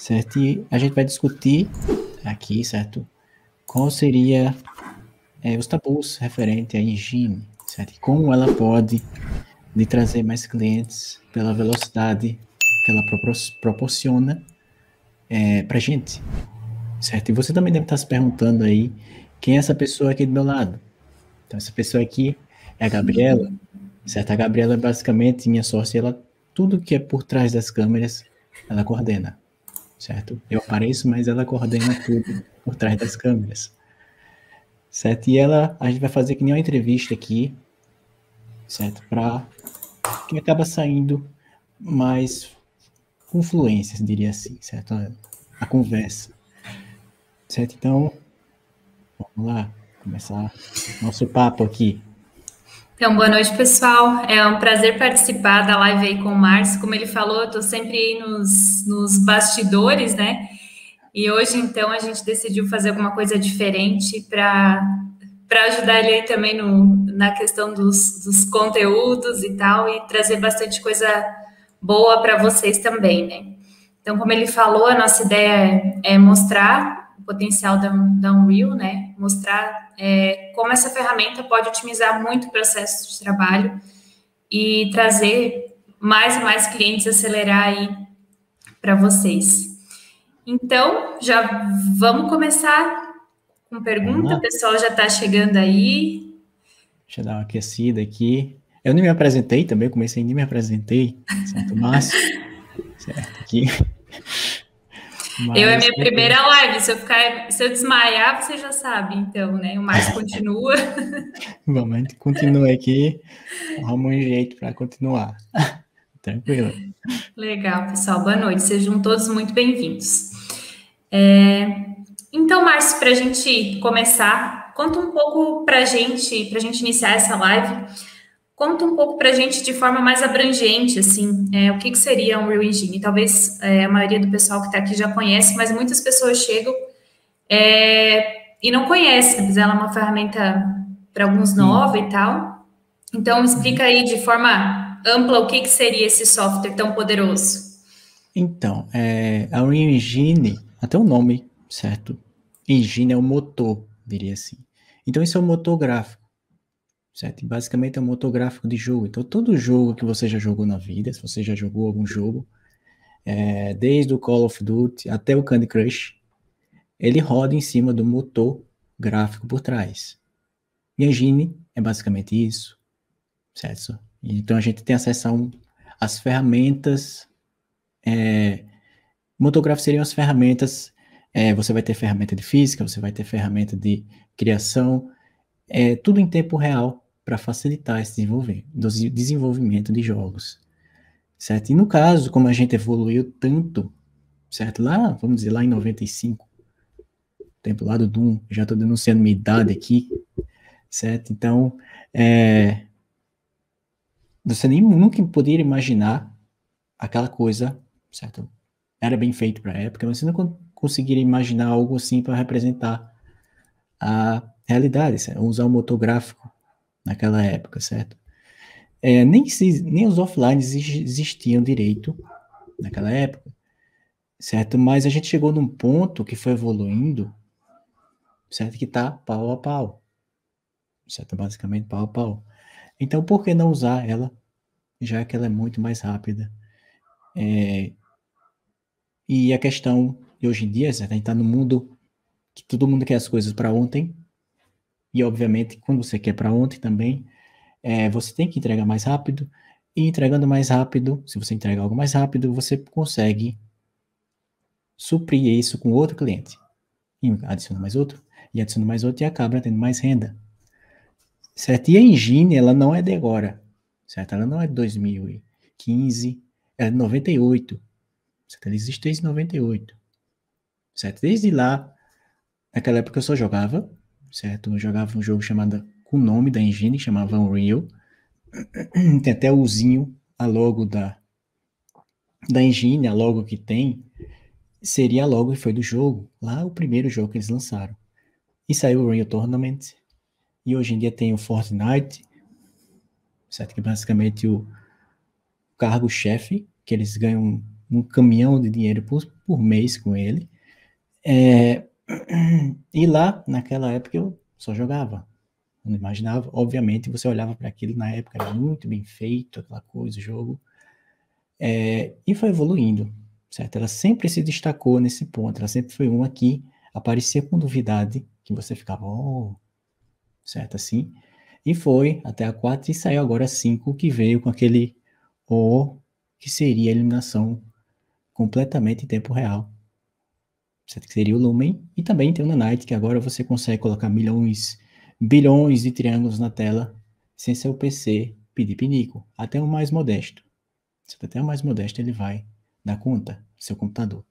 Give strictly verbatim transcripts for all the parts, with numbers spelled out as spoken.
certo? E a gente vai discutir aqui, certo? Qual seria é, os tabus referente à engine, certo? E como ela pode lhe trazer mais clientes pela velocidade que ela propor proporciona é, para a gente, certo? E você também deve estar se perguntando aí quem é essa pessoa aqui do meu lado. Então, essa pessoa aqui é a Gabriela, certo? A Gabriela é basicamente minha sócia, ela, tudo que é por trás das câmeras, ela coordena, certo? Eu apareço, mas ela coordena tudo por trás das câmeras, certo? E ela, a gente vai fazer que nem uma entrevista aqui, certo? Para que acaba saindo mais com fluência, diria assim, certo? A, a conversa, certo? Então, vamos lá, começar nosso papo aqui. Então, boa noite, pessoal. É um prazer participar da live aí com o Márcio. Como ele falou, eu estou sempre aí nos, nos bastidores, né? E hoje, então, a gente decidiu fazer alguma coisa diferente para para ajudar ele aí também no, na questão dos, dos conteúdos e tal, e trazer bastante coisa boa para vocês também, né? Então, como ele falou, a nossa ideia é mostrar o potencial da, da Unreal, né? Mostrar é, como essa ferramenta pode otimizar muito o processo de trabalho e trazer mais e mais clientes, acelerar aí para vocês. Então, já vamos começar com pergunta. O pessoal já está chegando aí. Deixa eu dar uma aquecida aqui. Eu nem me apresentei também, comecei nem me apresentei, certo? Márcio, certo? Aqui. Mas, eu é minha depois... primeira live. Se eu ficar, se eu desmaiar, você já sabe, então, né? O Márcio continua. Vamos, a gente continua aqui. Arruma um jeito para continuar. Tranquilo. Legal, pessoal. Boa noite. Sejam todos muito bem-vindos. É... Então, Márcio, para a gente começar, conta um pouco para a gente, para a gente iniciar essa live, conta um pouco para a gente de forma mais abrangente, assim, é, o que, que seria um Unreal Engine. Talvez é, a maioria do pessoal que está aqui já conhece, mas muitas pessoas chegam é, e não conhecem, mas ela é uma ferramenta para alguns nova e tal. Então, explica aí de forma ampla o que, que seria esse software tão poderoso. Então, é, a Unreal Engine, até o nome, certo? Engine é o motor, diria assim. Então, isso é um motor gráfico, certo? E basicamente é um motor gráfico de jogo. Então, todo jogo que você já jogou na vida, se você já jogou algum jogo, é, desde o Call of Duty até o Candy Crush, ele roda em cima do motor gráfico por trás. E a Engine é basicamente isso, certo? Então, a gente tem acesso às ferramentas... É, motográfico seriam as ferramentas, é, você vai ter ferramenta de física, você vai ter ferramenta de criação, é, tudo em tempo real para facilitar esse desenvolvimento de jogos, certo? E no caso, como a gente evoluiu tanto, certo? Lá, vamos dizer, lá em noventa e cinco, tempo lá do Doom, já estou denunciando minha idade aqui, certo? Então, é, você nem nunca poderia imaginar aquela coisa, certo? Era bem feito para a época, mas você não conseguiria imaginar algo assim para representar a realidade, certo? Usar o motor gráfico naquela época, certo? É, nem, se, nem os offlines existiam direito naquela época, certo? Mas a gente chegou num ponto que foi evoluindo, certo? Que está pau a pau, certo? Basicamente pau a pau. Então, por que não usar ela, já que ela é muito mais rápida? É, e a questão de hoje em dia, certo? A gente está no mundo que todo mundo quer as coisas para ontem, e obviamente, quando você quer para ontem também, é, você tem que entregar mais rápido, e entregando mais rápido, se você entrega algo mais rápido, você consegue suprir isso com outro cliente. E adiciona mais outro, e adiciona mais outro, e acaba tendo mais renda. Certo? E a Engine, ela não é de agora, certo? Ela não é de dois mil e quinze, é de noventa e oito. Certo? Ela existe desde noventa e oito. Certo? Desde lá, naquela época eu só jogava, certo? Eu jogava um jogo chamado, com o nome da Engine, chamava Unreal. Tem até o Uzinho, a logo da, da Engine, a logo que tem, seria a logo que foi do jogo, lá o primeiro jogo que eles lançaram. E saiu o Unreal Tournament, e hoje em dia tem o Fortnite, certo? Que é basicamente o cargo-chefe, que eles ganham um caminhão de dinheiro por, por mês com ele. É, e lá, naquela época, eu só jogava. Eu não imaginava. Obviamente, você olhava para aquilo na época, era muito bem feito, aquela coisa, o jogo. É, e foi evoluindo, certo? Ela sempre se destacou nesse ponto. Ela sempre foi uma que aparecia com novidade, que você ficava, oh, certo? Assim. E foi até a quatro e saiu agora a cinco, que veio com aquele O, que seria a eliminação completamente em tempo real. Certo? Que seria o Lumen. E também tem o Nanite, que agora você consegue colocar milhões, bilhões de triângulos na tela, sem seu P C pedir pinico. Até o mais modesto. Certo? Até o mais modesto ele vai dar conta do seu computador.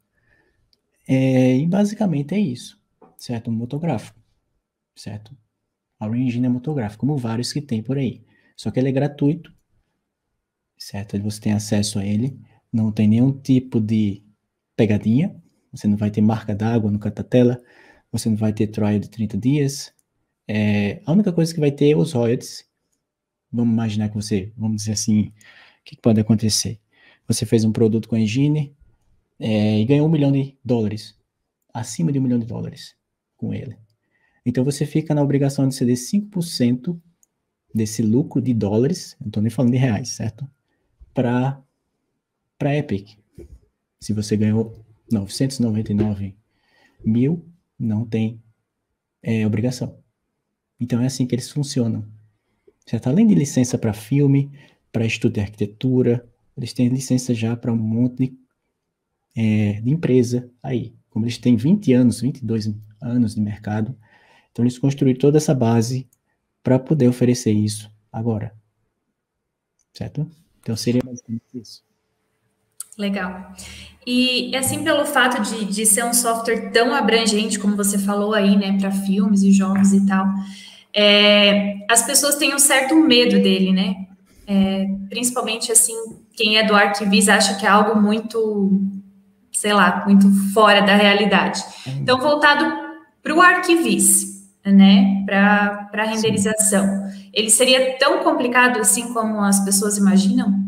É, e basicamente é isso. Certo? Um motográfico. Certo? A Unreal Engine é motográfico, como vários que tem por aí. Só que ele é gratuito. Certo? Você tem acesso a ele. Não tem nenhum tipo de pegadinha. Você não vai ter marca d'água no canto da tela. Você não vai ter trial de trinta dias. É, a única coisa que vai ter é os royalties. Vamos imaginar que você, vamos dizer assim, o que pode acontecer? Você fez um produto com a Engine é, e ganhou um milhão de dólares. Acima de um milhão de dólares com ele. Então você fica na obrigação de ceder cinco por cento desse lucro de dólares, não estou nem falando de reais, certo? Para a Epic. Se você ganhou novecentos e noventa e nove mil, não tem é, obrigação. Então é assim que eles funcionam. Certo? Além de licença para filme, para estudo de arquitetura, eles têm licença já para um monte de, é, de empresa aí. Como eles têm vinte anos, vinte e dois anos de mercado, então eles construíram toda essa base para poder oferecer isso agora. Certo? Então seria basicamente isso. Legal. E assim, pelo fato de, de ser um software tão abrangente, como você falou aí, né, para filmes e jogos e tal, é, as pessoas têm um certo medo dele, né? É, principalmente, assim, quem é do Arquivis acha que é algo muito, sei lá, muito fora da realidade. Então, voltado para o Arquivis, né, para a renderização, sim, ele seria tão complicado assim como as pessoas imaginam?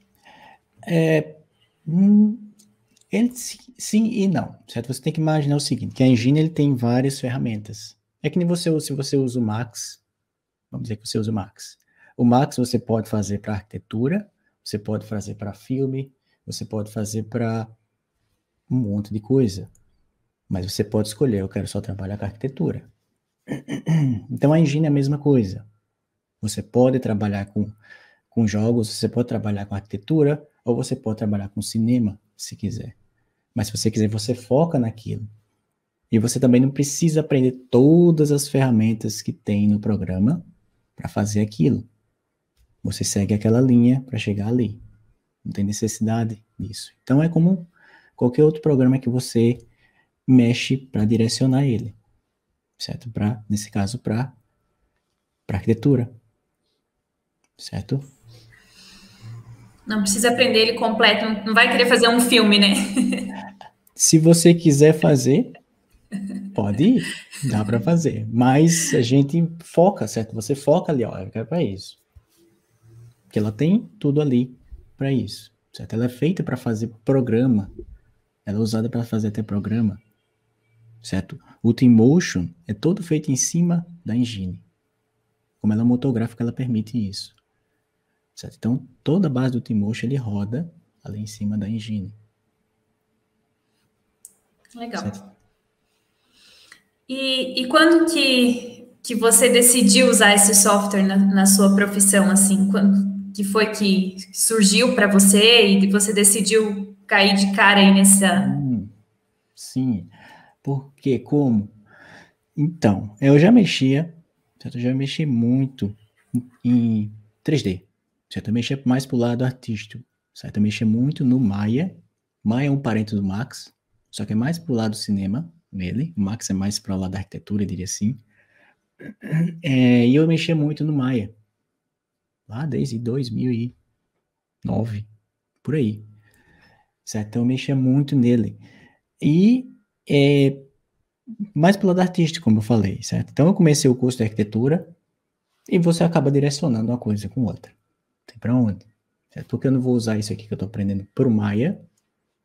É, hum, ele, sim e não, certo? Você tem que imaginar o seguinte, que a Engine ele tem várias ferramentas. É que nem você, se você usa o Max, vamos dizer que você usa o Max. O Max você pode fazer para arquitetura, você pode fazer para filme, você pode fazer para um monte de coisa. Mas você pode escolher, eu quero só trabalhar com arquitetura. Então a Engine é a mesma coisa. Você pode trabalhar com, com jogos, você pode trabalhar com arquitetura, ou você pode trabalhar com cinema, se quiser. Mas se você quiser, você foca naquilo. E você também não precisa aprender todas as ferramentas que tem no programa para fazer aquilo. Você segue aquela linha para chegar ali. Não tem necessidade disso. Então é como qualquer outro programa que você mexe para direcionar ele. Certo? Pra, nesse caso, para arquitetura. Certo? Não precisa aprender ele completo, não vai querer fazer um filme, né? Se você quiser fazer, pode ir, dá para fazer. Mas a gente foca, certo? Você foca ali, ó, eu quero para isso. Porque ela tem tudo ali para isso, certo? Ela é feita para fazer programa. Ela é usada para fazer até programa, certo? O Twinmotion é todo feito em cima da Engine. Como ela é motográfica, ela permite isso. Certo? Então, toda a base do Twinmotion, ele roda ali em cima da Engine. Legal. Certo? E, e quando que, que você decidiu usar esse software na, na sua profissão, assim? Quando que foi que surgiu para você e você decidiu cair de cara aí nessa... Hum, sim. Porque como? Então, eu já mexia, certo? Eu já mexi muito em três D, certo? Eu mexia mais pro lado artístico, certo? Eu mexia muito no Maya. Maya é um parente do Max, só que é mais pro lado do cinema, nele. O Max é mais pro lado da arquitetura, eu diria assim. É, e eu mexia muito no Maya, lá desde dois mil e nove, por aí, certo? Então eu mexia muito nele. E é, mais pelo lado artístico, como eu falei, certo? Então eu comecei o curso de arquitetura e você acaba direcionando uma coisa com outra. Tem para onde? Certo? Porque eu não vou usar isso aqui que eu estou aprendendo para o Maya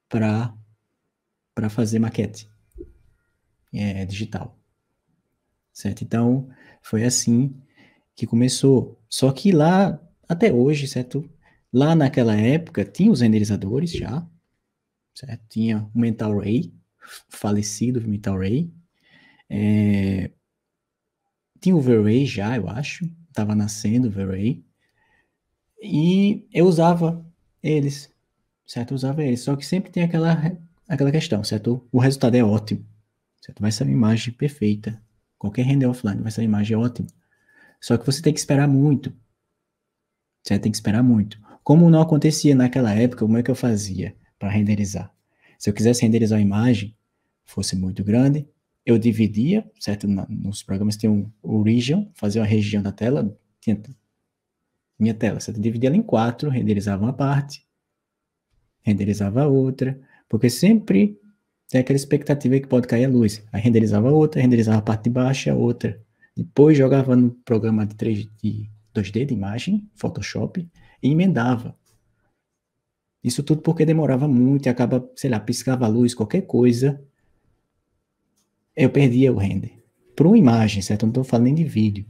para para fazer maquete é, digital, certo? Então, foi assim que começou. Só que lá, até hoje, certo? Lá naquela época, tinha os renderizadores já, certo? Tinha o Mental Ray, falecido Mental Ray. É, tinha o V-Ray já, eu acho. Tava nascendo o V-Ray. E eu usava eles, certo? Eu usava eles. Só que sempre tem aquela, aquela questão, certo? O resultado é ótimo, certo? Vai ser uma imagem perfeita. Qualquer render offline vai ser uma imagem ótima. Só que você tem que esperar muito. Você tem que esperar muito. Como não acontecia naquela época, como é que eu fazia para renderizar? Se eu quisesse renderizar uma imagem, fosse muito grande, eu dividia, certo? Na, nos programas tem um, o region, fazia uma região da tela, tinha minha tela, você dividia ela em quatro, renderizava uma parte, renderizava a outra, porque sempre tem aquela expectativa que pode cair a luz. Aí renderizava a outra, renderizava a parte de baixo, a outra. Depois jogava no programa de, três, de dois D de imagem, Photoshop, e emendava. Isso tudo porque demorava muito e acaba, sei lá, piscava a luz, qualquer coisa, eu perdia o render. Por uma imagem, certo? Não estou falando nem de vídeo.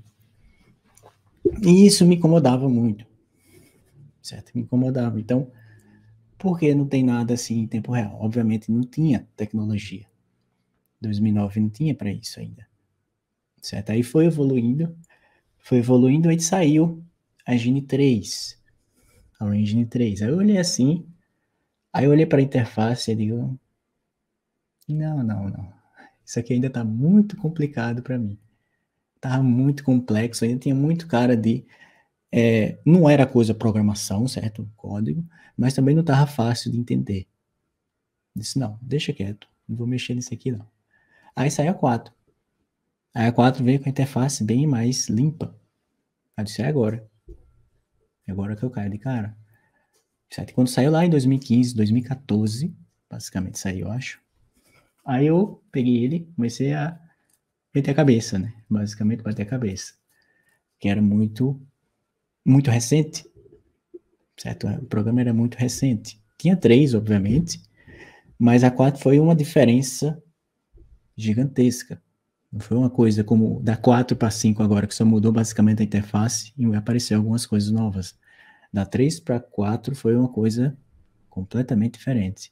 E isso me incomodava muito, certo? Me incomodava. Então, por que não tem nada assim em tempo real? Obviamente não tinha tecnologia. dois mil e nove não tinha para isso ainda, certo? Aí foi evoluindo, foi evoluindo, aí saiu a Engine três, a Engine três. Aí eu olhei assim, aí eu olhei para a interface e digo, não, não, não. Isso aqui ainda está muito complicado para mim. Estava muito complexo, ainda tinha muito cara de... É, não era coisa programação, certo? Código, mas também não estava fácil de entender. Disse, não, deixa quieto, não vou mexer nisso aqui não. Aí saiu a quatro. Aí a quatro veio com a interface bem mais limpa. Aí disse, é agora. É agora que eu caio de cara. Certo? Quando saiu lá em dois mil e quinze, dois mil e quatorze, basicamente saiu, eu acho. Aí eu peguei ele, comecei a meter a cabeça, né? Basicamente bater a cabeça. Que era muito, muito recente. Certo? O programa era muito recente. Tinha três, obviamente, mas a quatro foi uma diferença gigantesca. Não foi uma coisa como da quatro para cinco agora, que só mudou basicamente a interface e apareceu algumas coisas novas. Da três para quatro foi uma coisa completamente diferente.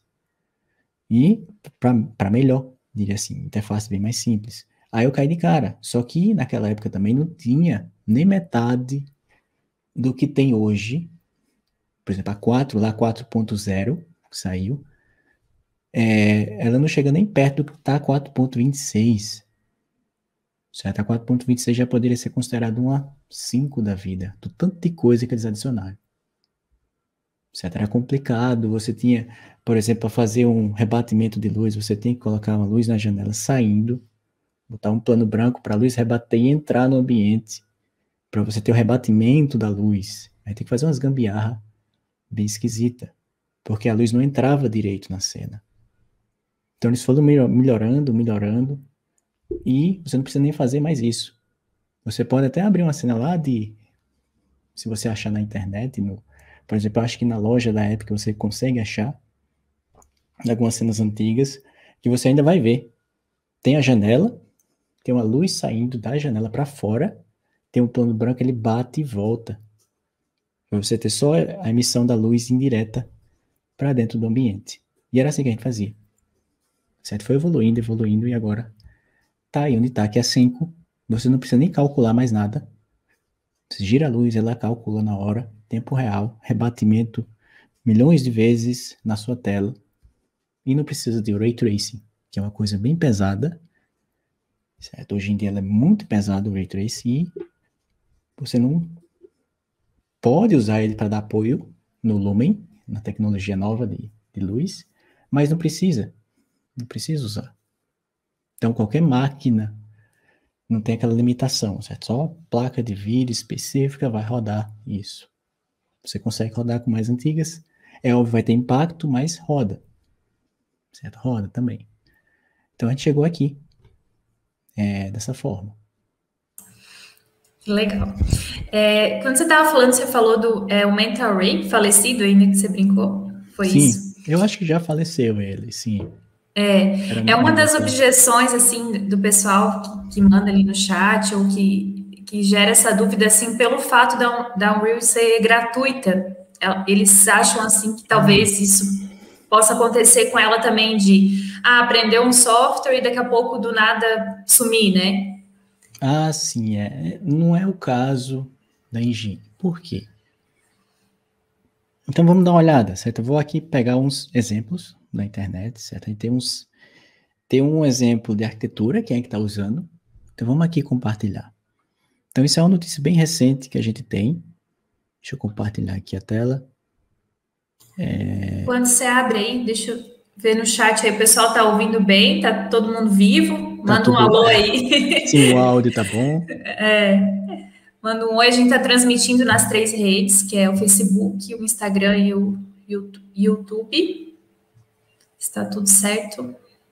E para melhor, diria assim, interface bem mais simples. Aí eu caí de cara. Só que naquela época também não tinha nem metade do que tem hoje. Por exemplo, a quatro, lá quatro ponto zero, que saiu, é, ela não chega nem perto do que está a quatro ponto vinte e seis. Certo? A quatro ponto vinte e seis já poderia ser considerado uma cinco da vida, do tanto de coisa que eles adicionaram. Certo? Era complicado, você tinha, por exemplo, para fazer um rebatimento de luz, você tem que colocar uma luz na janela saindo, botar um plano branco para a luz rebater e entrar no ambiente, para você ter o rebatimento da luz. Aí tem que fazer umas gambiarra bem esquisita, porque a luz não entrava direito na cena. Então eles foram melhorando, melhorando, e você não precisa nem fazer mais isso. Você pode até abrir uma cena lá de, se você achar na internet, no, por exemplo, eu acho que na loja da Epic você consegue achar algumas cenas antigas que você ainda vai ver. Tem a janela, tem uma luz saindo da janela para fora, tem um plano branco, ele bate e volta. Para você ter só a emissão da luz indireta para dentro do ambiente. E era assim que a gente fazia. Certo? Foi evoluindo, evoluindo, e agora tá aí onde tá, que é cinco. Você não precisa nem calcular mais nada. Você gira a luz, ela calcula na hora, tempo real, rebatimento milhões de vezes na sua tela. E não precisa de Ray Tracing, que é uma coisa bem pesada. Certo? Hoje em dia ela é muito pesada, o Ray Tracing, e você não pode usar ele para dar apoio no Lumen, na tecnologia nova de, de luz, mas não precisa. Não precisa usar. Então, qualquer máquina não tem aquela limitação, certo? Só uma placa de vídeo específica vai rodar isso. Você consegue rodar com mais antigas. É óbvio, vai ter impacto, mas roda. Certo? Roda também. Então, a gente chegou aqui. É, dessa forma. Legal. É, quando você estava falando, você falou do é, o Mental Ray, falecido ainda, que você brincou? Foi Sim, isso? Eu acho que já faleceu ele, sim. Era É, é uma das migração. objeções, assim, do pessoal que, que manda ali no chat ou que, que gera essa dúvida, assim, pelo fato da, da Unreal ser gratuita. Ela- Eles acham, assim, que Ah, talvez isso possa acontecer com ela também de, ah, aprender um software e daqui a pouco do nada sumir, né? ah, sim, é. Não é o caso da Engine. Por quê? Então vamos dar uma olhada, certo? Eu vou aqui pegar uns exemplos na internet, certo? A gente tem uns, tem um exemplo de arquitetura, quem é que está usando. Então vamos aqui compartilhar. Então isso é uma notícia bem recente que a gente tem. Deixa eu compartilhar aqui a tela. Quando você abre aí, deixa eu ver no chat aí, o pessoal tá ouvindo bem, tá todo mundo vivo? Tá Manda um tudo. alô aí. Sim, o áudio tá bom. Manda um oi, a gente está transmitindo nas três redes, que é o Facebook, o Instagram e o YouTube. Está tudo certo?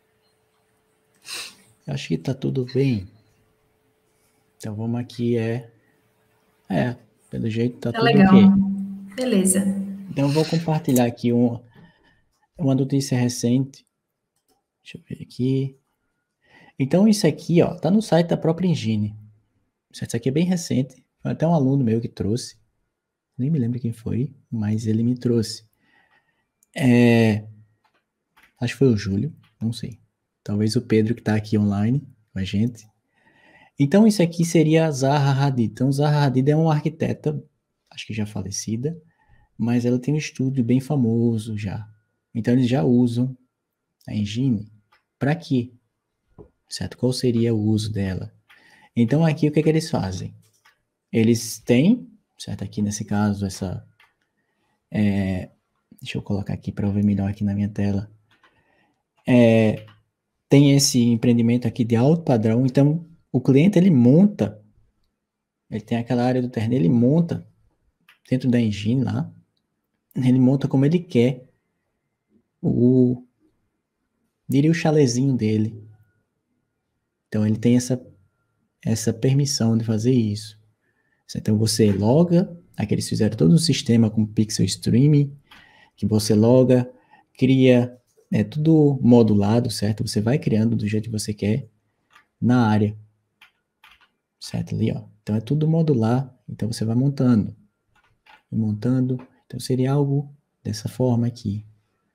Acho que tá tudo bem. Então vamos aqui, é. É, pelo jeito tá Tá tudo legal. ok. Beleza. Então eu vou compartilhar aqui um, uma notícia recente. Deixa eu ver aqui. Então isso aqui, ó, tá no site da própria Engine. Isso aqui é bem recente. Foi até um aluno meu que trouxe. Nem me lembro quem foi, mas ele me trouxe. É, acho que foi o Júlio, não sei. Talvez o Pedro que tá aqui online com a gente. Então isso aqui seria a Zaha Hadid. Então Zaha Hadid é uma arquiteta, acho que já falecida, mas ela tem um estúdio bem famoso já. Então eles já usam a engine para quê? Certo? Qual seria o uso dela? Então aqui o que, é que eles fazem? Eles têm, certo? Aqui nesse caso, essa. É, deixa eu colocar aqui para eu ver melhor aqui na minha tela. É, tem esse empreendimento aqui de alto padrão, então o cliente ele monta, ele tem aquela área do terreno, ele monta dentro da engine lá, ele monta como ele quer o, diria o chalezinho dele. Então ele tem essa, essa permissão de fazer isso. Então você loga, aqui eles fizeram todo um sistema com pixel streaming, que você loga, cria, é tudo modulado, certo? Você vai criando do jeito que você quer na área, certo? Ali, ó. Então é tudo modular, então você vai montando, montando, então seria algo dessa forma aqui.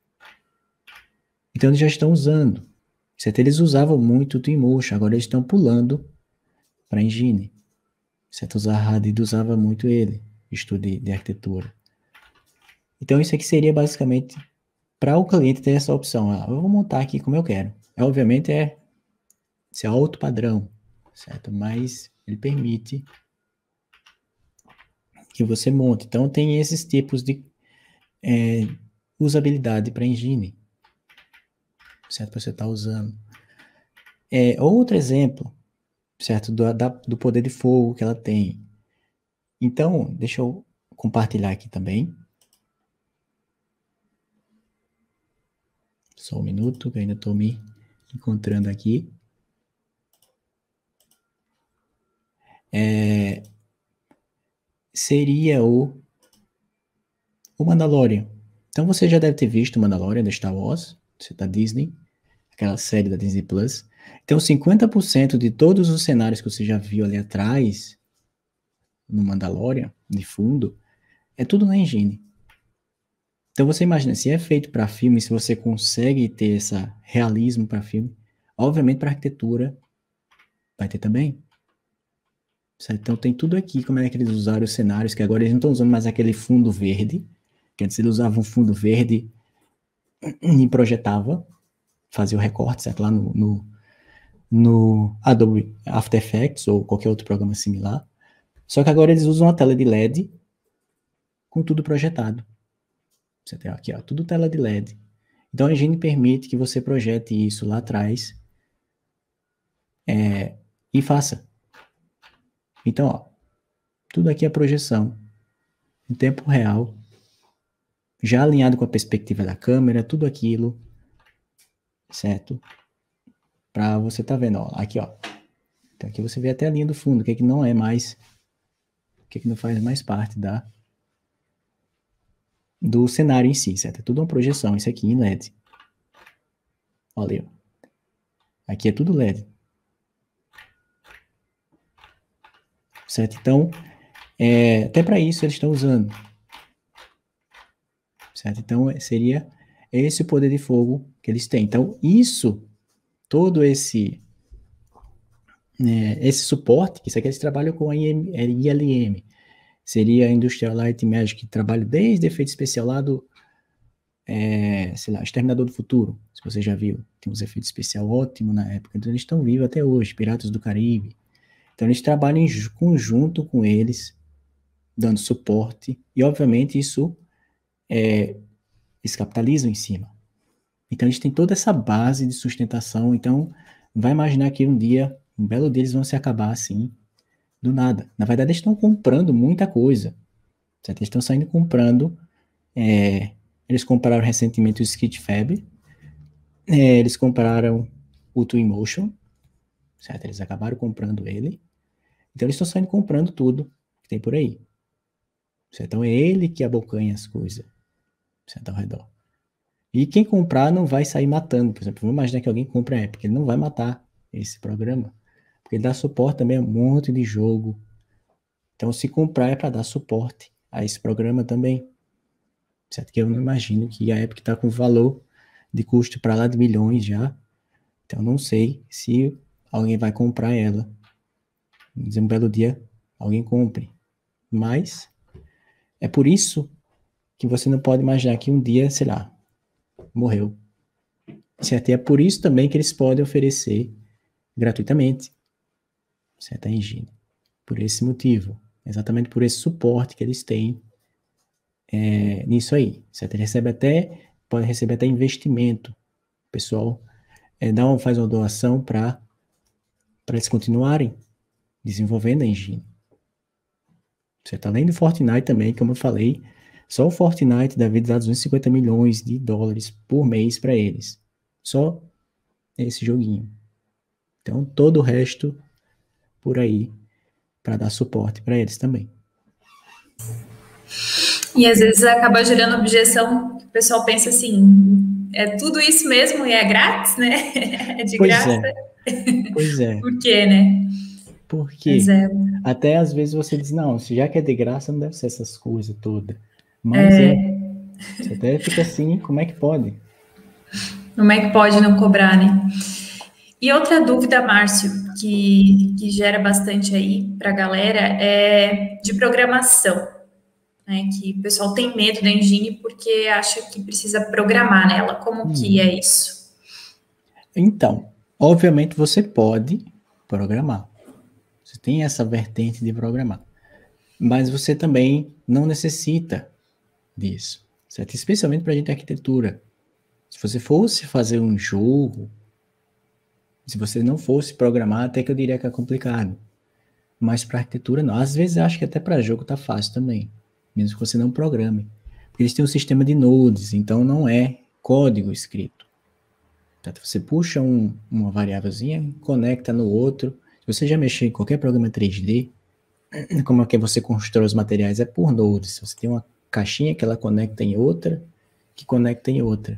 Então eles já estão usando, certo? Eles usavam muito o Twinmotion, agora eles estão pulando para a Engine, certo? O Zaha Hadid usava muito ele, estudo de, de arquitetura. Então isso aqui seria basicamente para o cliente ter essa opção. Ah, eu vou montar aqui como eu quero. É, obviamente é ser alto padrão, certo? Mas ele permite que você monte. Então tem esses tipos de é, usabilidade para engine, certo? Para você estar tá usando. É, outro exemplo, certo? Do, da, do poder de fogo que ela tem. Então, deixa eu compartilhar aqui também. Só um minuto, que eu ainda estou me encontrando aqui. É, seria o, o Mandalorian. Então você já deve ter visto o Mandalorian da Star Wars, da Disney, aquela série da Disney Plus. Então cinquenta por cento de todos os cenários que você já viu ali atrás, no Mandalorian, de fundo, é tudo na engine. Então você imagina, se é feito para filme, se você consegue ter esse realismo para filme, obviamente para arquitetura vai ter também. Certo? Então tem tudo aqui, como é que eles usaram os cenários, que agora eles não estão usando mais aquele fundo verde, que antes eles usavam um fundo verde e projetava, fazia o recorte, certo? Lá no, no, no Adobe After Effects ou qualquer outro programa similar. Só que agora eles usam uma tela de L E D com tudo projetado. Você tem aqui, ó, tudo tela de L E D. Então a Engine permite que você projete isso lá atrás é, e faça. Então, ó, tudo aqui é projeção em tempo real, já alinhado com a perspectiva da câmera, tudo aquilo, certo? Para você tá vendo, ó, aqui, ó. Então aqui você vê até a linha do fundo, o que, é que não é mais, o que, é que não faz mais parte da do cenário em si, certo? É tudo uma projeção, isso aqui em L E D. Olha aí, ó. Aqui é tudo L E D. Certo? Então, é, até para isso eles estão usando. Certo? Então, seria esse o poder de fogo que eles têm. Então, isso, todo esse, é, esse suporte, que isso aqui eles trabalham com a I L M, seria a Industrial Light and Magic, que trabalha desde efeito especial lá do, é, sei lá, Exterminador do Futuro, se você já viu, tem uns efeitos especiais ótimos na época, então eles estão vivos até hoje, Piratas do Caribe. Então, eles trabalham em conjunto com eles, dando suporte, e, obviamente, isso, é, eles capitalizam em cima. Então, eles têm toda essa base de sustentação, então, vai imaginar que um dia, um belo dia, eles vão se acabar assim, do nada. Na verdade, eles estão comprando muita coisa, certo? Eles estão saindo comprando, é, eles compraram recentemente o Sketchfab, é, eles compraram o Twinmotion, certo? Eles acabaram comprando ele, então eles estão saindo comprando tudo que tem por aí. Certo? Então é ele que abocanha as coisas, certo? Ao redor. E quem comprar não vai sair matando. Por exemplo, vamos imaginar que alguém compra a Epic, ele não vai matar esse programa, porque ele dá suporte também a um monte de jogo. Então, se comprar é para dar suporte a esse programa também. Certo? Que eu não imagino que a Epic está com valor de custo para lá de milhões já. Então, não sei se alguém vai comprar ela. Vamos dizer, um belo dia, alguém compre. Mas é por isso que você não pode imaginar que um dia, sei lá, morreu. Certo? E é por isso também que eles podem oferecer gratuitamente, certo? A engine. Por esse motivo. Exatamente por esse suporte que eles têm é, nisso aí. Certo? Ele recebe até, pode receber até investimento. O pessoal é, dá uma, faz uma doação para para eles continuarem desenvolvendo a engine. Certo? Além do Fortnite também, como eu falei, só o Fortnite deve dar duzentos e cinquenta milhões de dólares por mês para eles. Só esse joguinho. Então, todo o resto por aí para dar suporte para eles também. E às vezes acaba gerando objeção, o pessoal pensa assim, é tudo isso mesmo e é grátis, né? É de pois graça. É. Pois é. Por quê, né? Porque é. Até às vezes você diz, não, se já que é de graça, não deve ser essas coisas todas. Mas é. é. Você até fica assim, como é que pode? Como é que pode não cobrar, né? E outra dúvida, Márcio, que, que gera bastante aí para a galera é de programação, né? Que o pessoal tem medo da engine porque acha que precisa programar nela. Como hum. que é isso? Então, obviamente você pode programar. Você tem essa vertente de programar. Mas você também não necessita disso, certo? Especialmente para a gente de arquitetura. Se você fosse fazer um jogo, se você não fosse programar, até que eu diria que é complicado. Mas para arquitetura, não. Às vezes eu acho que até para jogo tá fácil também, mesmo que você não programe. Porque eles têm um sistema de nodes, então não é código escrito. Portanto, você puxa um, uma variávelzinha, conecta no outro. Se você já mexeu em qualquer programa três D, como é que você constrói os materiais? É por nodes. Você tem uma caixinha que ela conecta em outra, que conecta em outra.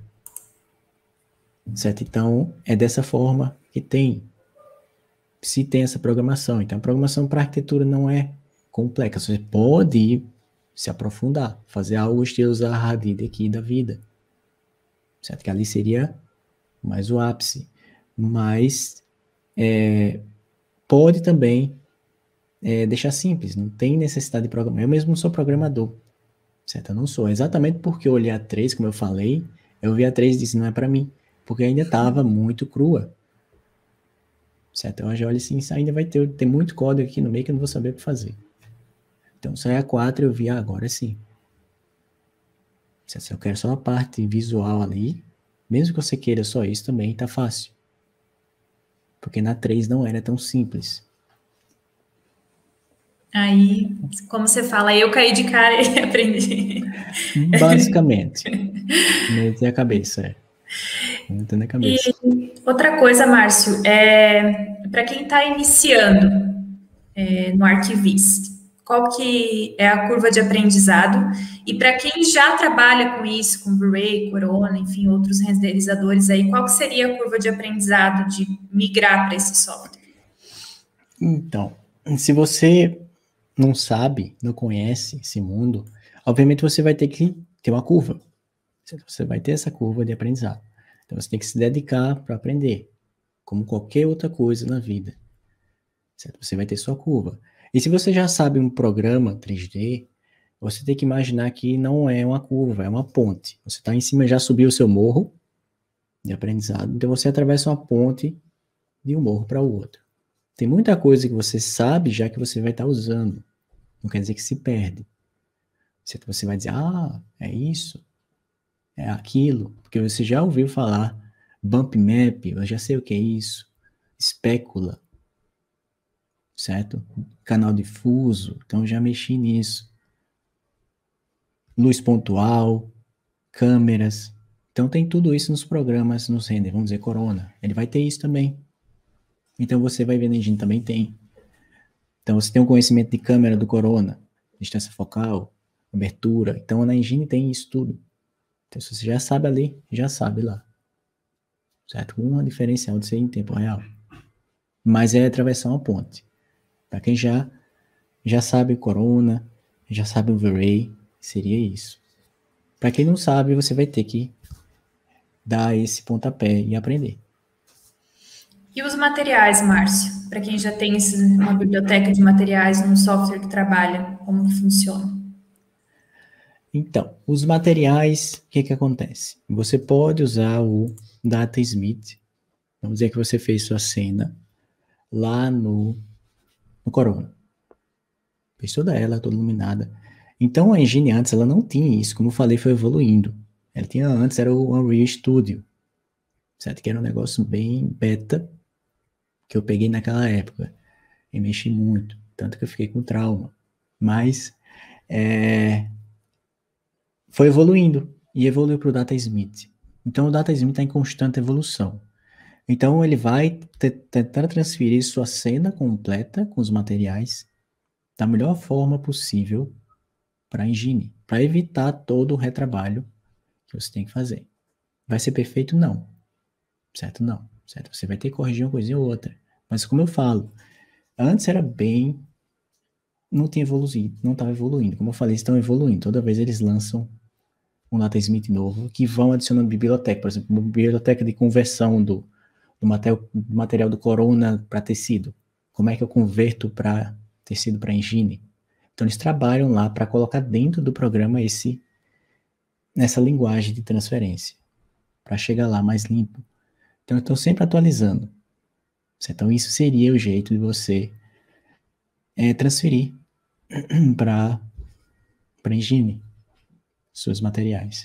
Certo? Então, é dessa forma que tem, se tem essa programação. Então, a programação para arquitetura não é complexa. Você pode ir se aprofundar, fazer algo estilo Zaha Hadid aqui da vida. Certo? Que ali seria mais o ápice. Mas é, pode também é, deixar simples. Não tem necessidade de programar. Eu mesmo não sou programador. Certo? Eu não sou. Exatamente porque eu olhei a três, como eu falei, eu vi a três e disse, não é para mim. Porque ainda estava muito crua. Certo? Eu já olho assim, ainda vai ter, ter muito código aqui no meio que eu não vou saber o que fazer. Então, sai a quatro, eu vi, ah, agora sim. Se eu quero só a parte visual ali, mesmo que você queira só isso também, tá fácil. Porque na três não era tão simples. Aí, como você fala, eu caí de cara e aprendi. Basicamente. Meti a cabeça, é. Metendo a cabeça. E outra coisa, Márcio, é, para quem está iniciando é, no Archivist, qual que é a curva de aprendizado, e para quem já trabalha com isso, com V-Ray, Corona, enfim, outros renderizadores aí, qual que seria a curva de aprendizado de migrar para esse software? Então, se você não sabe, não conhece esse mundo, obviamente você vai ter que ter uma curva. Você vai ter essa curva de aprendizado. Então você tem que se dedicar para aprender, como qualquer outra coisa na vida. Certo? Você vai ter sua curva. E se você já sabe um programa três D, você tem que imaginar que não é uma curva, é uma ponte. Você está em cima, já subiu o seu morro de aprendizado, então você atravessa uma ponte de um morro para o outro. Tem muita coisa que você sabe já que você vai estar usando. Não quer dizer que se perde. Você vai dizer, ah, é isso, é aquilo, porque você já ouviu falar bump map, eu já sei o que é isso, espécula, certo? Canal difuso, então já mexi nisso. Luz pontual, câmeras, então tem tudo isso nos programas, nos render, vamos dizer Corona, ele vai ter isso também. Então você vai ver na engine também tem. Então você tem um conhecimento de câmera do Corona, distância focal, abertura, então na engine tem isso tudo. Então se você já sabe ali, já sabe lá. Certo? Uma diferencial de ser em tempo real. Mas é atravessar uma ponte. Para quem já, já sabe o Corona, já sabe o V-Ray, seria isso. Para quem não sabe, você vai ter que dar esse pontapé e aprender. E os materiais, Márcio? Para quem já tem esse, uma biblioteca de materiais num software que trabalha, como que funciona? Então, os materiais, o que que acontece? Você pode usar o DataSmith. Vamos dizer que você fez sua cena lá no, no Corona. Fez toda ela, toda iluminada. Então, a engine antes, ela não tinha isso. Como eu falei, foi evoluindo. Ela tinha antes, era o Unreal Studio. Certo? Que era um negócio bem beta, que eu peguei naquela época. E mexi muito. Tanto que eu fiquei com trauma. Mas, é... foi evoluindo. E evoluiu para o DataSmith. Então, o DataSmith está em constante evolução. Então, ele vai tentar transferir sua cena completa com os materiais da melhor forma possível para a engine, para evitar todo o retrabalho que você tem que fazer. Vai ser perfeito? Não. Certo? Não. Certo? Você vai ter que corrigir uma coisinha ou outra. Mas como eu falo, antes era bem... não tinha evoluído, não estava evoluindo. Como eu falei, estão evoluindo. Toda vez eles lançam um DataSmith novo que vão adicionando biblioteca. Por exemplo, uma biblioteca de conversão do, do, material, do material do Corona para tecido. Como é que eu converto para tecido para engine? Então, eles trabalham lá para colocar dentro do programa esse, essa linguagem de transferência, para chegar lá mais limpo. Então, eu estou sempre atualizando. Então, isso seria o jeito de você é, transferir para a engine seus materiais.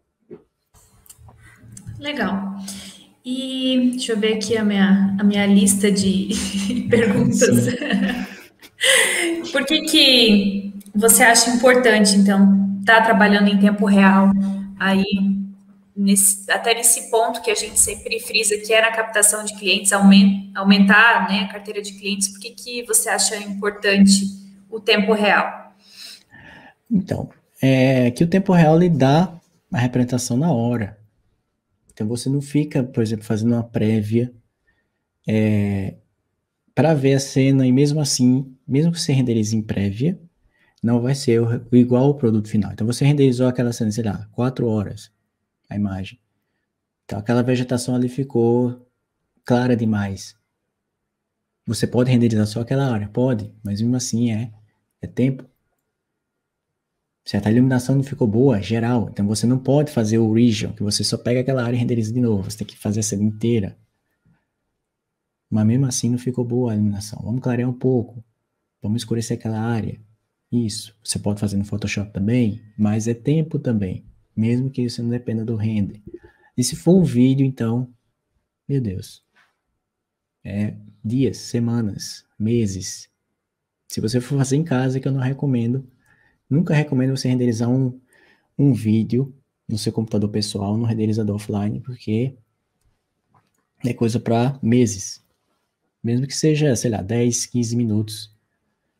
Legal. E deixa eu ver aqui a minha, a minha lista de perguntas. Por que que você acha importante, então, estar tá trabalhando em tempo real aí, nesse, até nesse ponto que a gente sempre frisa, que é na captação de clientes, aument, aumentar, né, a carteira de clientes? Por que que você acha importante o tempo real? Então, é que o tempo real lhe dá a representação na hora. Então, você não fica, por exemplo, fazendo uma prévia é, para ver a cena, e mesmo assim, mesmo que você renderize em prévia, não vai ser o, o igual ao produto final. Então, você renderizou aquela cena, sei lá, quatro horas, a imagem. Então, aquela vegetação ali ficou clara demais. Você pode renderizar só aquela área? Pode, mas mesmo assim é, é tempo. Certo? A iluminação não ficou boa, geral. Então, você não pode fazer o region, que você só pega aquela área e renderiza de novo. Você tem que fazer a cena inteira. Mas mesmo assim não ficou boa a iluminação. Vamos clarear um pouco. Vamos escurecer aquela área. Isso. Você pode fazer no Photoshop também, mas é tempo também. Mesmo que isso não dependa do render. E se for um vídeo, então, meu Deus. É dias, semanas, meses. Se você for fazer em casa, que eu não recomendo, nunca recomendo você renderizar um, um vídeo no seu computador pessoal, no renderizador offline, porque é coisa para meses. Mesmo que seja, sei lá, dez, quinze minutos.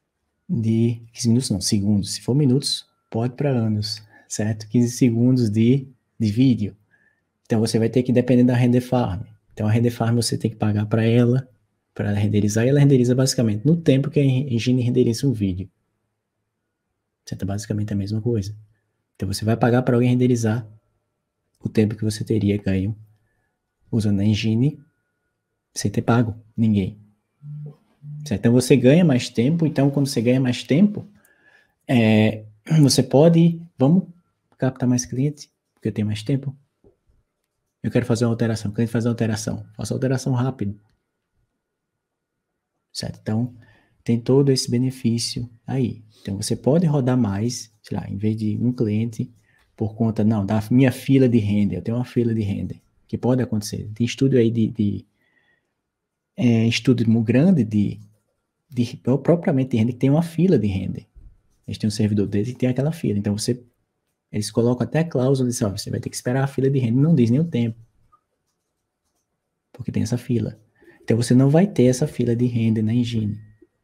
de quinze minutos, não, segundos. Se for minutos, pode para anos, certo? quinze segundos de, de vídeo. Então, você vai ter que depender da render farm. Então, a render farm você tem que pagar para ela, para ela renderizar, e ela renderiza basicamente no tempo que a engine renderiza um vídeo. Certo? Basicamente a mesma coisa. Então, você vai pagar para alguém renderizar o tempo que você teria ganho usando a engine sem ter pago ninguém. Certo? Então, você ganha mais tempo. Então, quando você ganha mais tempo, é, você pode... Vamos captar mais cliente, porque eu tenho mais tempo. Eu quero fazer uma alteração. O cliente faz uma alteração. Faça a alteração rápido. Certo? Então, tem todo esse benefício aí. Então, você pode rodar mais, sei lá, em vez de um cliente, por conta, não, da minha fila de render. Eu tenho uma fila de render, que pode acontecer. Tem estudo aí de... de é, estudo grande de, de... propriamente de render, que tem uma fila de render. Eles têm um servidor deles e tem aquela fila. Então, você... Eles colocam até a cláusula de, ó, você vai ter que esperar a fila de render. Não diz nem o tempo. Porque tem essa fila. Então, você não vai ter essa fila de render na engine.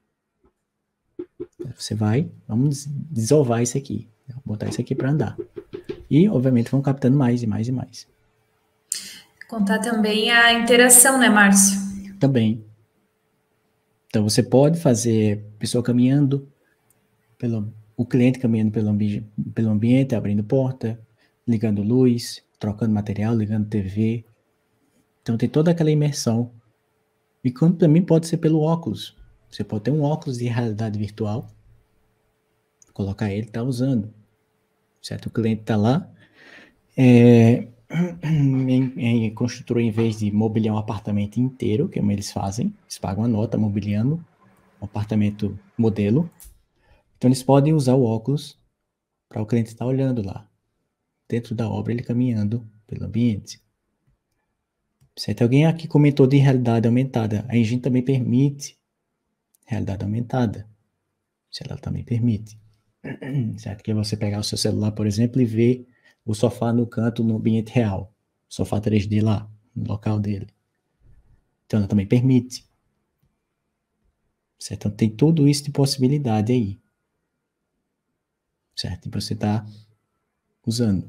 Você vai, vamos desovar isso aqui. Botar isso aqui para andar. E, obviamente, vão captando mais e mais e mais. Contar também a interação, né, Márcio? Também. Então, você pode fazer pessoa caminhando, pelo, o cliente caminhando pelo, ambi pelo ambiente, abrindo porta, ligando luz, trocando material, ligando T V. Então, tem toda aquela imersão. E como também pode ser pelo óculos. Você pode ter um óculos de realidade virtual, colocar ele e tá usando. Certo? O cliente está lá, é, em, em construtor, em vez de mobiliar um apartamento inteiro, que é como eles fazem, eles pagam a nota mobiliando um apartamento modelo. Então, eles podem usar o óculos para o cliente estar olhando lá, dentro da obra, ele caminhando pelo ambiente. Certo? Alguém aqui comentou de realidade aumentada. A engine também permite realidade aumentada. Se ela também permite. Certo? Que é você pegar o seu celular, por exemplo, e ver o sofá no canto no ambiente real. Sofá três D lá, no local dele. Então, ela também permite. Certo? Então, tem tudo isso de possibilidade aí. Certo? E você está usando.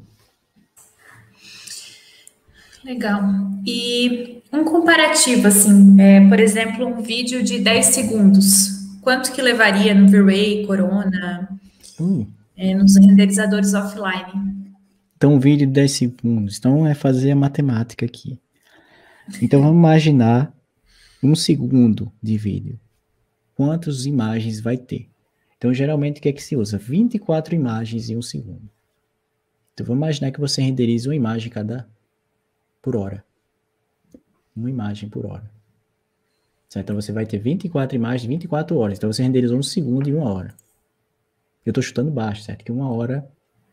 Legal. E um comparativo, assim, é, por exemplo, um vídeo de dez segundos. Quanto que levaria no V-Ray, Corona, Hum. é, nos renderizadores offline? Então, um vídeo de dez segundos. Então, é fazer a matemática aqui. Então, vamos imaginar um segundo de vídeo. Quantas imagens vai ter? Então, geralmente, o que é que se usa? vinte e quatro imagens em um segundo. Então, vamos imaginar que você renderiza uma imagem cada por hora. Uma imagem por hora. Certo? Então, você vai ter vinte e quatro imagens em vinte e quatro horas. Então, você renderizou um segundo e uma hora. Eu estou chutando baixo, certo? Que uma hora...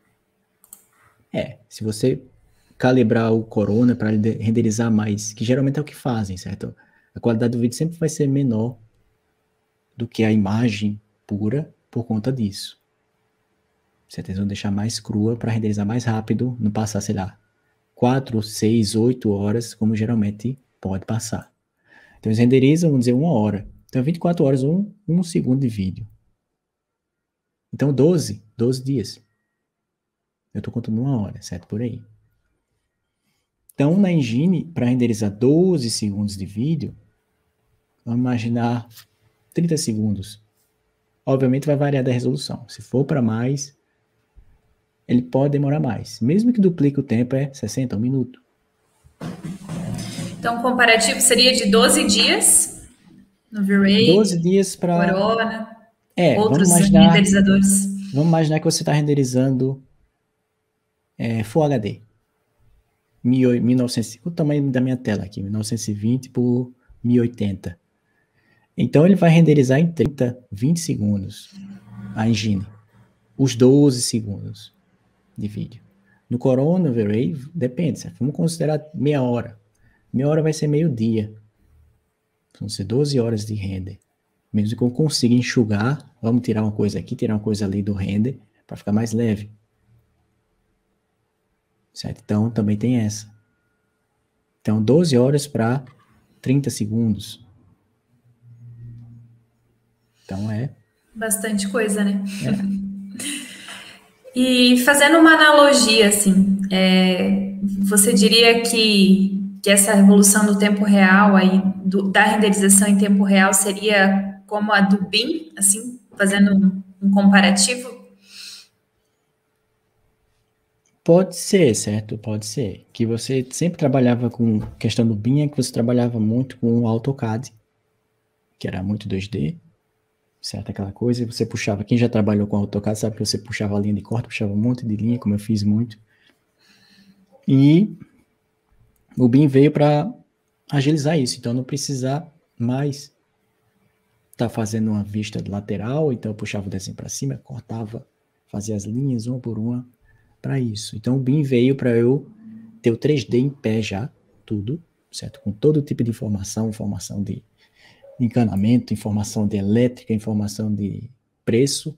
É, se você calibrar o Corona para renderizar mais, que geralmente é o que fazem, certo? A qualidade do vídeo sempre vai ser menor do que a imagem pura por conta disso. Certo? Eles vão deixar mais crua para renderizar mais rápido, não passar, sei lá, quatro, seis, oito horas, como geralmente pode passar. Então, eles renderizam, vamos dizer, uma hora. Então, vinte e quatro horas, um, um segundo de vídeo. Então, doze, doze dias. Eu estou contando uma hora, certo? Por aí. Então, na engine, para renderizar doze segundos de vídeo, vamos imaginar trinta segundos. Obviamente, vai variar da resolução. Se for para mais, ele pode demorar mais. Mesmo que duplique o tempo, é sessenta, um minuto. Então, o comparativo seria de doze dias no V-Ray, doze dias para... Corona, É, outros vamos imaginar, renderizadores. vamos imaginar que você está renderizando é, Full H D. mil e novecentos, o tamanho da minha tela aqui, mil novecentos e vinte por mil e oitenta. Então, ele vai renderizar em trinta, vinte segundos a engine. Os doze segundos de vídeo. No Corona V-Ray, depende, certo? Vamos considerar meia hora. Meia hora vai ser meio dia. Vão ser doze horas de render. Mesmo que eu consiga enxugar, vamos tirar uma coisa aqui, tirar uma coisa ali do render, para ficar mais leve. Certo? Então, também tem essa. Então, doze horas para trinta segundos. Então, é Bastante coisa, né? É. E fazendo uma analogia, assim, é, você diria que, que essa revolução do tempo real, aí, do- da renderização em tempo real, seria como a do B I M, assim, fazendo um, um comparativo? Pode ser, certo? Pode ser. Que você sempre trabalhava com questão do B I M, é que você trabalhava muito com o AutoCAD, que era muito dois D, certo? Aquela coisa, e você puxava, quem já trabalhou com AutoCAD sabe que você puxava a linha de corte, puxava um monte de linha, como eu fiz muito. E o B I M veio para agilizar isso, então não precisar mais estar tá fazendo uma vista lateral, então eu puxava o desenho para cima, cortava, fazia as linhas uma por uma para isso. Então o B I M veio para eu ter o três D em pé já, tudo, certo? Com todo tipo de informação, informação de encanamento, informação de elétrica, informação de preço,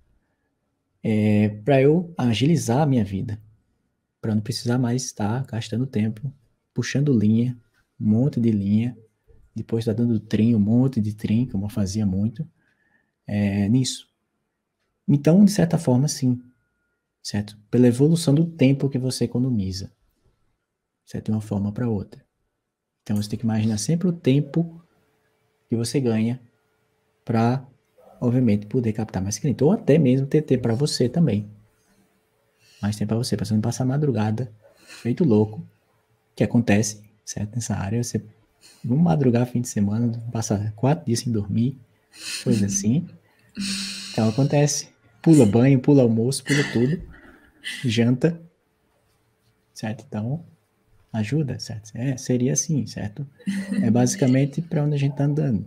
é, para eu agilizar a minha vida, para não precisar mais estar gastando tempo, puxando linha, um monte de linha, depois está dando trim, um monte de trim, como eu fazia muito, é, nisso. Então, de certa forma, sim, certo? Pela evolução do tempo que você economiza, certo? De uma forma para outra. Então, você tem que imaginar sempre o tempo que você ganha para, obviamente, poder captar mais cliente. Ou até mesmo ter tempo para você também. Mais tempo para você, para você não passar madrugada feito louco, que acontece, certo? Nessa área, você vamos madrugar fim de semana, passar quatro dias sem dormir, coisa assim. Então acontece. Pula banho, pula almoço, pula tudo. Janta, certo? Então, ajuda, certo? É, seria assim, certo? É basicamente para onde a gente está andando.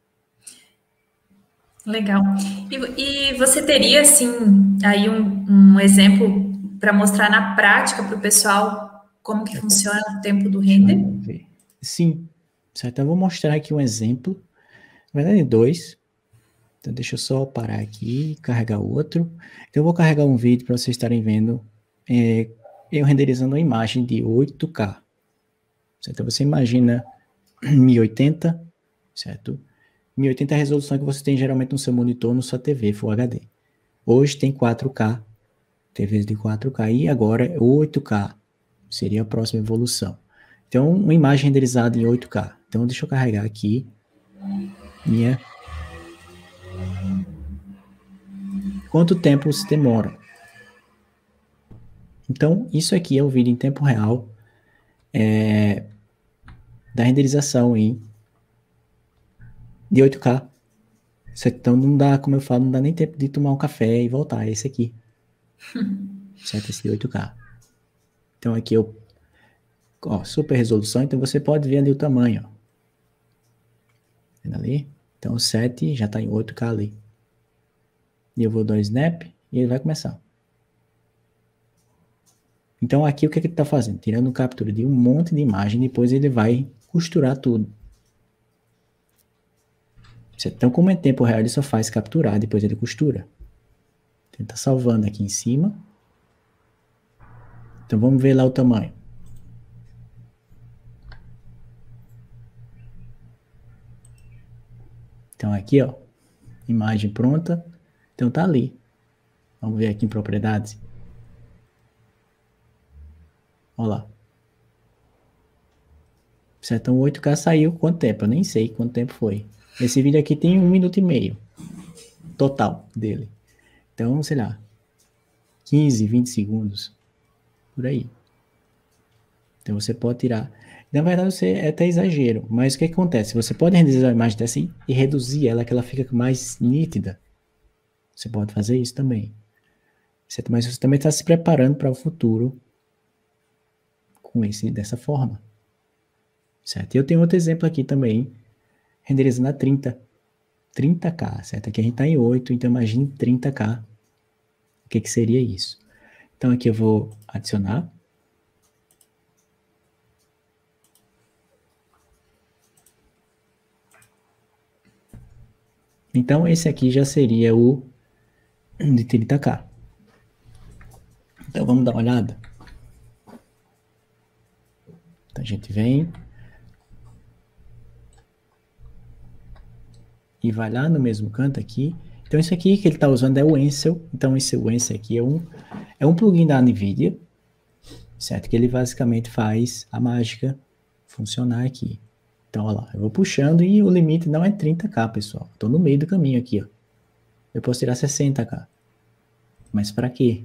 Legal. E, e você teria, assim, aí um, um exemplo para mostrar na prática para o pessoal como que Opa, funciona o tempo do deixa render? eu ver. Sim, certo? Eu vou mostrar aqui um exemplo. Na verdade, dois. Então, deixa eu só parar aqui e carregar outro. Então, eu vou carregar um vídeo para vocês estarem vendo é, eu renderizando uma imagem de oito K. Certo? Então, você imagina mil e oitenta, certo? mil e oitenta é a resolução que você tem geralmente no seu monitor, no sua T V Full H D. Hoje tem quatro K, T Vs de quatro K, e agora é oito K. Seria a próxima evolução. Então, uma imagem renderizada em oito K. Então, deixa eu carregar aqui minha... Quanto tempo se demora? Então, isso aqui é o vídeo em tempo real é, da renderização em, de oito K. Então, não dá, como eu falo, não dá nem tempo de tomar um café e voltar. É esse aqui. Certo? Esse de oito K. Então, aqui eu... Ó, super resolução. Então, você pode ver ali o tamanho. Ó. Vendo ali? Então, o sete já está em oito K ali. E eu vou dar um snap e ele vai começar. Então, aqui o que, é que ele está fazendo? Tirando captura de um monte de imagem, depois ele vai costurar tudo. Então, como é tempo real, ele só faz capturar, depois ele costura. Ele está salvando aqui em cima. Então, vamos ver lá o tamanho. Então, aqui, ó, imagem pronta. Então, tá ali. Vamos ver aqui em propriedades. Olha lá. Certo? Então, o oito K saiu quanto tempo? Eu nem sei quanto tempo foi. Esse vídeo aqui tem um minuto e meio. Total dele. Então, sei lá. quinze, vinte segundos. Por aí. Então, você pode tirar. Na verdade, você é até exagero. Mas o que, que acontece? Você pode renderizar a imagem dessa e reduzir ela, que ela fica mais nítida. Você pode fazer isso também. Certo? Mas você também está se preparando para o futuro com esse, dessa forma. Certo? E eu tenho outro exemplo aqui também, renderizando a trinta. trinta K, certo? Aqui a gente está em oito, então imagine trinta K. O que, que seria isso? Então aqui eu vou adicionar. Então esse aqui já seria o de trinta K. Então vamos dar uma olhada. Então a gente vem e vai lá no mesmo canto aqui Então, isso aqui que ele está usando é o Ansel. Então, esse Ansel aqui é um, é um plugin da NVIDIA, certo? Que ele basicamente faz a mágica funcionar aqui. Então, olha lá, eu vou puxando e o limite não é trinta K, pessoal. Estou no meio do caminho aqui, ó. Eu posso tirar sessenta K. Mas para quê?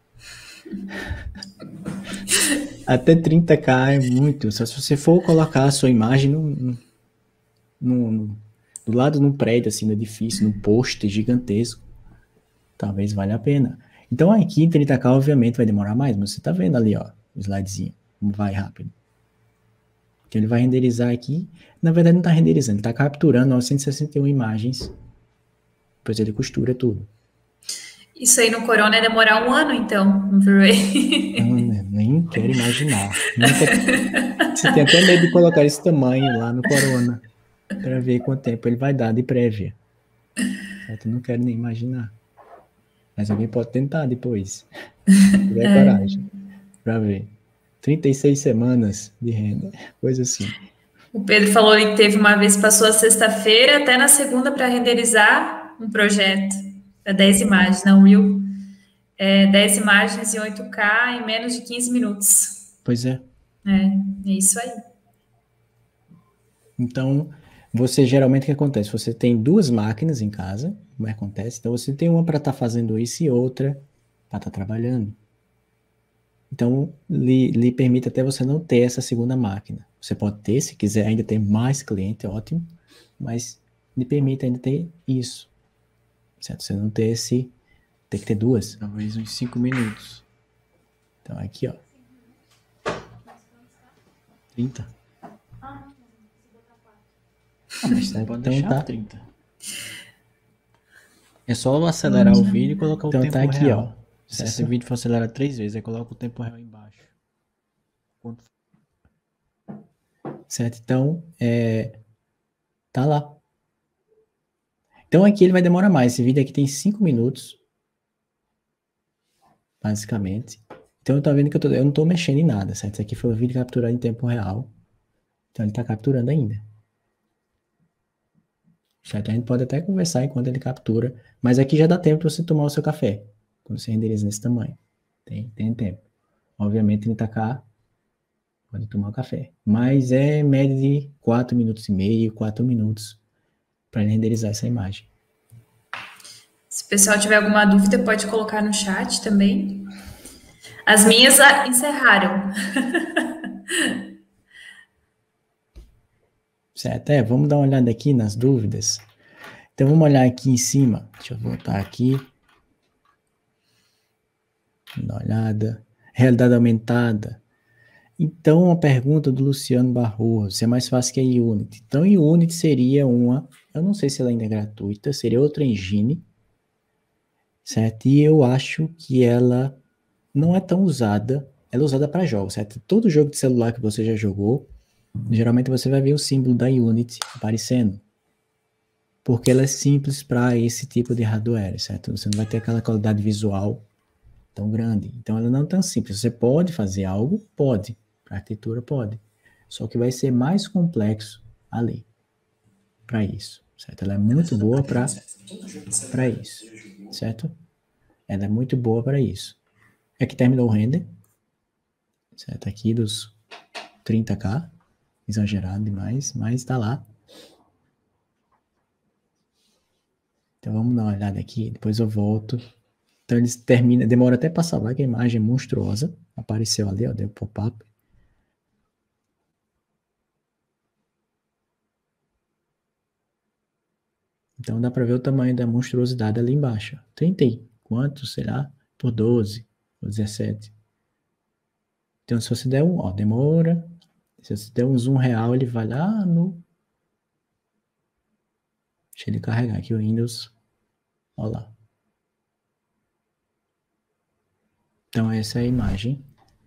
Até trinta K é muito. Só se você for colocar a sua imagem no, no, no, no, do lado num prédio, assim, no edifício, num poste gigantesco, talvez valha a pena. Então aqui em trinta K, obviamente, vai demorar mais, mas você tá vendo ali, ó, o slidezinho, como vai rápido. Então ele vai renderizar aqui. Na verdade, não tá renderizando, ele tá capturando novecentas e sessenta e uma imagens. Depois ele costura tudo. Isso aí no Corona é demorar um ano, então, no V-Ray. Ah, nem quero imaginar. Nunca... Você tem até medo de colocar esse tamanho lá no Corona, para ver quanto tempo ele vai dar de prévia. Certo? Não quero nem imaginar. Mas alguém pode tentar depois. Se tiver é. coragem. Para ver. trinta e seis semanas de renda. Coisa assim. O Pedro falou que teve uma vez, passou a sexta-feira até na segunda para renderizar um projeto. Para dez imagens, não, Will? É, dez imagens em oito K em menos de quinze minutos. Pois é. É, é isso aí. Então, você geralmente o que acontece? Você tem duas máquinas em casa, como acontece? Então, você tem uma para estar tá fazendo isso e outra para estar tá trabalhando. Então, lhe, lhe permite até você não ter essa segunda máquina. Você pode ter, se quiser ainda ter mais cliente, é ótimo, mas lhe permite ainda ter isso. Certo? Você não ter esse... Tem que ter duas. Talvez uns cinco minutos. Então, aqui, ó. trinta. Ah, mas tá, pode então deixar tá. trinta. É só acelerar o vídeo e colocar o então tempo tá aqui, real. Ó. Se esse vídeo for acelerado três vezes, aí coloca o tempo real embaixo. Certo? Então, é... tá lá. Então aqui ele vai demorar mais. Esse vídeo aqui tem cinco minutos. Basicamente. Então eu tô vendo que eu, tô... eu não tô mexendo em nada, certo? Esse aqui foi o vídeo capturado em tempo real. Então ele tá capturando ainda. Certo? A gente pode até conversar enquanto ele captura. Mas aqui já dá tempo para você tomar o seu café. Quando você renderiza nesse tamanho. Tem, tem tempo. Obviamente trinta K pode tomar o café. Mas é média de quatro minutos e meio, quatro minutos para renderizar essa imagem. Se o pessoal tiver alguma dúvida, pode colocar no chat também. As minhas encerraram. Certo, é, vamos dar uma olhada aqui nas dúvidas. Então, vamos olhar aqui em cima. Deixa eu voltar aqui. Dá uma olhada. Realidade aumentada. Então, uma pergunta do Luciano Barroso. Se é mais fácil que a Unity. Então, a Unity seria uma... Eu não sei se ela ainda é gratuita. Seria outra engine. Certo? E eu acho que ela não é tão usada. Ela é usada para jogos, certo? Todo jogo de celular que você já jogou, geralmente você vai ver o símbolo da Unity aparecendo. Porque ela é simples para esse tipo de hardware, certo? Você não vai ter aquela qualidade visual tão grande. Então ela não é tão simples. Você pode fazer algo? Pode. Para arquitetura, pode. Só que vai ser mais complexo ali. Para isso, certo? Ela é muito boa para para isso, certo? Ela é muito boa para isso. Aqui terminou o render. Certo? Aqui dos trinta K. Exagerado demais, mas tá lá. Então vamos dar uma olhada aqui, depois eu volto. Então eles terminam, demora até para salvar, que a imagem é monstruosa. Apareceu ali, ó, deu pop-up. Então dá para ver o tamanho da monstruosidade ali embaixo. trinta e quanto, sei lá, por doze, ou dezessete. Então se você der um, ó, demora. Se você der um zoom real, ele vai lá no... Deixa ele carregar aqui o Windows. Olha lá. Então essa é a imagem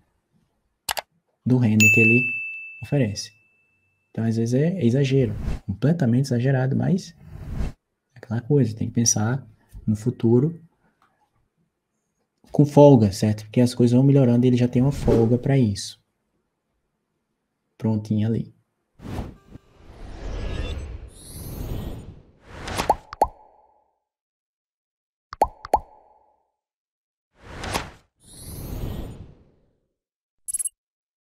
do render que ele oferece. Então às vezes é exagero, completamente exagerado, mas é aquela coisa, tem que pensar no futuro com folga, certo? Porque as coisas vão melhorando e ele já tem uma folga para isso. Prontinho ali.